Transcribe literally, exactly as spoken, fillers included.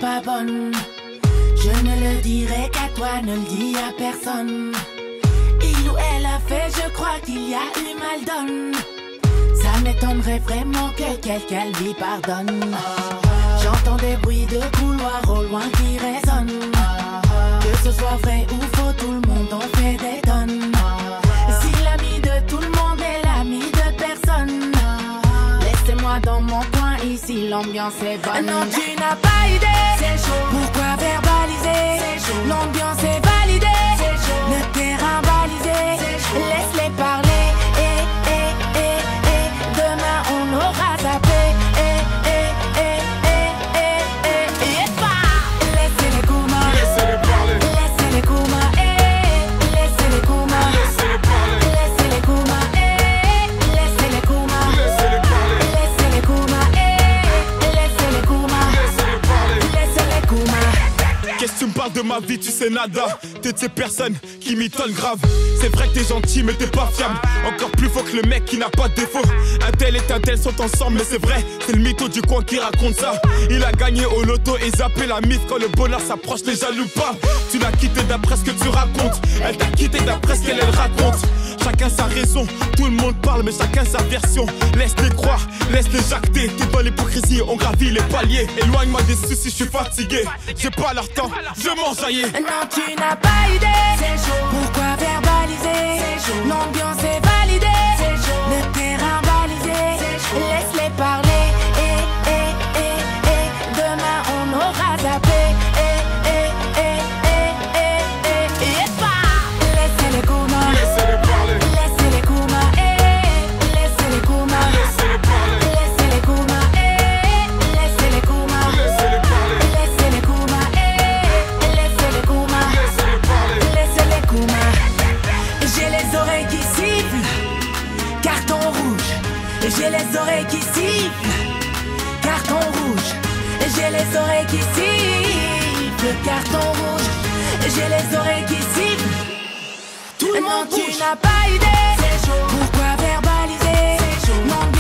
pas bonne. Je ne le dirai qu'à toi, ne le dis à personne. Il ou elle a fait, je crois qu'il y a eu mal donne. Ça m'étonnerait vraiment que quelqu'un lui pardonne. J'entends des bruits de couloir au loin qui résonnent. Que ce soit vrai ou faux, tout le monde en fait des tonnes. Si l'ami de tout le monde est l'ami de personne, laissez-moi dans mon coin, ici l'ambiance est bonne. Non, tu n'as pas idée, c'est chaud. Pourquoi verbaliser? L'ambiance est validée, c'est chaud. Le terrain balisé, laisse-les parler. Et, et, et, et, demain on aura zappé. Et, et, et, et, et, et, et, pas. Laissez les Kuma, laissez-les parler. Laissez les Kuma, eh, laissez les Kuma, laissez-les parler. Laissez les Kuma, eh, laissez les Kuma, laissez-les parler. Laissez les Kuma, eh, laissez les Kuma, laissez-les parler. Laissez les Kuma. Qu'est-ce que tu me parles de ma vie, tu sais nada. T'es de ces personnes qui m'étonnent grave. C'est vrai que t'es gentil mais t'es pas fiable. Encore plus faux que le mec qui n'a pas de défaut. Un tel et un tel sont ensemble mais c'est vrai. C'est le mytho du coin qui raconte ça. Il a gagné au loto et zappé la mythe. Quand le bonheur s'approche les jaloux pas. Tu l'as quitté d'après ce que tu racontes. Elle t'a quitté d'après ce qu'elle elle raconte. Chacun sa raison, tout le monde parle mais chacun sa version. Laisse-les croire, laisse-les jacter. T'es dans l'hypocrisie, on gravit les paliers. Éloigne-moi des soucis, je suis fatigué. J'ai pas leur temps, je m'enjailler. Non, tu n'as pas idée, c'est chaud. Pourquoi verbaliser? L'ambiance est validée, c'est chaud. Le terrain balisé, laisse-les parler. Et, et, et, et, demain on aura zappé. Et, et, et, et, et, et, et, pas. Laissez les Kuma, Laissez-les parler. laissez les Kuma, eh, laissez les Kuma, Laissez-les parler. laissez les Kuma, eh, laissez les Kuma, Laissez-les parler. laissez les Kuma, eh, laissez les Kuma, Laissez-les parler. laissez les Kuma. J'ai les oreilles qui sifflent, carton rouge. J'ai les oreilles qui sifflent, carton rouge. J'ai les oreilles qui sifflent, carton rouge. J'ai les oreilles qui sifflent. Tout le monde, tu n'as pas idée, c'est chaud. Pourquoi verbaliser?